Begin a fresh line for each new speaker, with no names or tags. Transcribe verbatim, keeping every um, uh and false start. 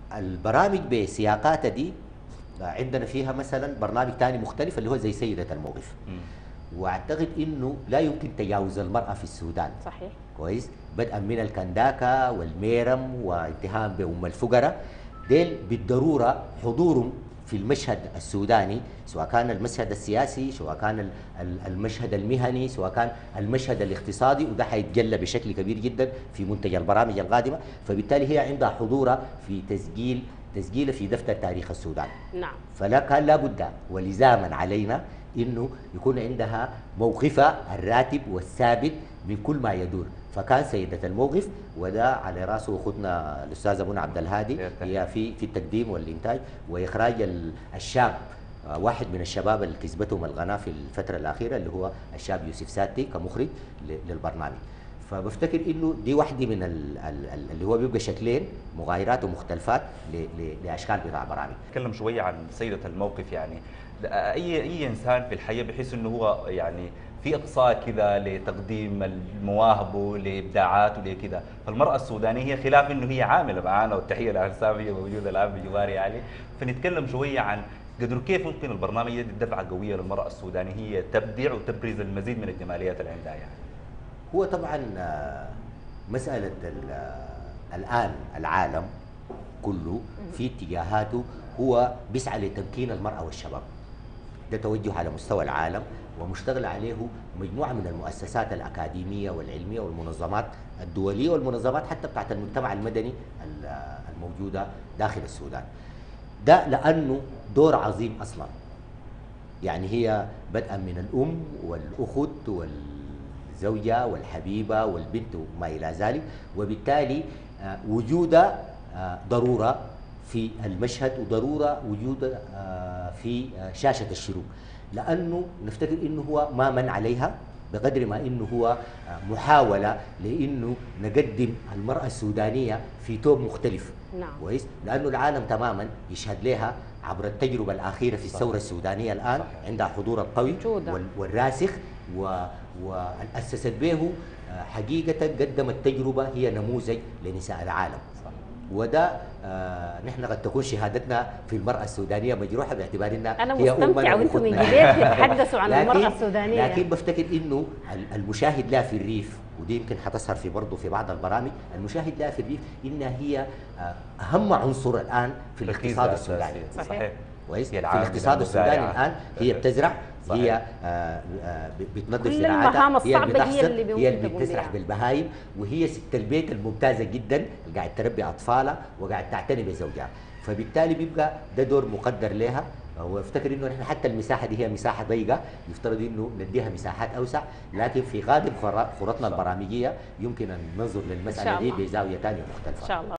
البرامج بسياقاتها دي عندنا فيها مثلا برنامج ثاني مختلف اللي هو زي سيدة الموقف.
مم.
واعتقد انه لا يمكن تجاوز المرأة في السودان.
صحيح.
كويس، بدءا من الكنداكا والميرم وانتهاء بأم الفقراء، ديل بالضرورة حضورهم في المشهد السوداني، سواء كان المشهد السياسي، سواء كان ال- ال- المشهد المهني، سواء كان المشهد الاقتصادي، وده حيتجلى بشكل كبير جدا في منتج البرامج القادمة. فبالتالي هي عندها حضورها في تسجيل تسجيل في دفتر تاريخ السودان.
نعم.
فلا كان لابد ولزاما علينا انه يكون عندها موقفها الراتب والثابت من كل ما يدور. فكان سيدة الموقف، وده على راسه اخوتنا الاستاذه منى عبد الهادي، هي في في التقديم والانتاج واخراج ال- الشاب. آه، واحد من الشباب اللي كسبتهم القناه في الفتره الاخيره اللي هو الشاب يوسف ساتي كمخرج ل- للبرنامج. فبفتكر انه دي واحده من ال- ال- ال- اللي هو بيبقى شكلين مغايرات ومختلفات ل- ل- لاشكال بتاع برامج.
نتكلم شويه عن سيده الموقف. يعني اي اي انسان في الحياه بيحس انه هو يعني في اقصاء كذا لتقديم مواهبه لابداعاته لكذا. فالمراه السودانيه هي خلاف انه هي عامله معانا، والتحيه لها ساميه موجوده الان بجواري يعني. فنتكلم شويه عن قدر كيف ممكن البرنامج يدي دفعه قويه للمراه السودانيه هي تبدع وتبرز المزيد من الجماليات اللي عندها يعني.
هو طبعا آه، مسألة ال- آه، الآن العالم كله في اتجاهاته هو بيسعى لتمكين المرأة والشباب. ده توجه على مستوى العالم، ومشتغل عليه مجموعة من المؤسسات الأكاديمية والعلمية والمنظمات الدولية والمنظمات حتى بتاعت المجتمع المدني ال- آه، الموجودة داخل السودان. ده لأنه دور عظيم أصلا. يعني هي بدءا من الأم والأخت والزوجة والحبيبة والبنت وما إلى ذلك، وبالتالي آه، وجودها آه، ضرورة في المشهد، وضرورة وجودها آه، في آه، شاشة الشروق، لأنه نفتكر إنه هو ما من عليها بقدر ما إنه هو آه، محاولة لإنه نقدم المرأة السودانية في توب مختلف.
نعم.
كويس، لأنه العالم تماما يشهد لها عبر التجربة الأخيرة في الثورة السودانية الآن. صحيح. عندها حضور القوي
وجودها.
وال- والراسخ، و- وأسست به آه، حقيقة قدمت تجربة هي نموذج لنساء العالم.
صح.
وده آه نحن قد تكون شهادتنا في المرأة السودانية مجروحة باعتبار انها
أنا
هي
مستمتعة
أمنا
وأنتم من
وأختنا.
جديد تتحدثوا عن
لكن-
المرأة السودانية.
لكن بفتكر انه ال- المشاهد لها في الريف، ودي يمكن حتظهر في برضه في بعض البرامج، المشاهد لها في الريف انها هي آه، اهم عنصر الان في الاقتصاد السوداني.
صحيح.
كويس،
هي
في
العاملة
الاقتصاد السوداني
المزارعة.
الان هي بتزرع،
صحيح.
هي آه، آه، بتنظف
كل
زراعتها،
المهام
هي
الصعبة هي
بتحصد،
اللي ممكن
هي اللي
تقوم
بتسرح
بها.
بالبهايم، وهي ست البيت الممتازه جدا اللي قاعد تربي اطفالها وقاعد تعتني بزوجها. فبالتالي بيبقى ده دور مقدر لها. وافتكر انه نحن حتى المساحه دي هي مساحه ضيقه، يفترض انه نديها مساحات اوسع، لكن في قادم خرطنا البرامجيه يمكن ان ننظر للمساله دي بزاويه ثانيه مختلفه.
ان شاء الله.